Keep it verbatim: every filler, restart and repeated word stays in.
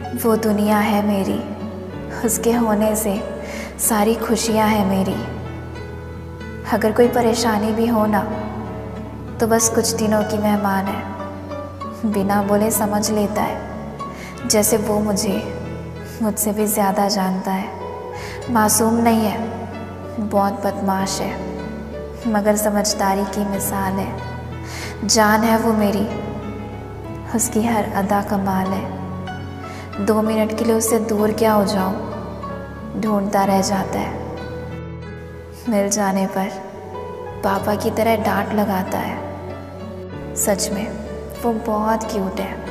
वो दुनिया है मेरी, उसके होने से सारी खुशियाँ हैं मेरी। अगर कोई परेशानी भी हो ना तो बस कुछ दिनों की मेहमान है, बिना बोले समझ लेता है जैसे वो मुझे मुझसे भी ज़्यादा जानता है। मासूम नहीं है, बहुत बदमाश है, मगर समझदारी की मिसाल है। जान है वो मेरी, उसकी हर अदा कमाल है। दो मिनट के लिए उससे दूर क्या हो जाऊं, ढूंढता रह जाता है। मिल जाने पर पापा की तरह डांट लगाता है। सच में वो बहुत क्यूट है।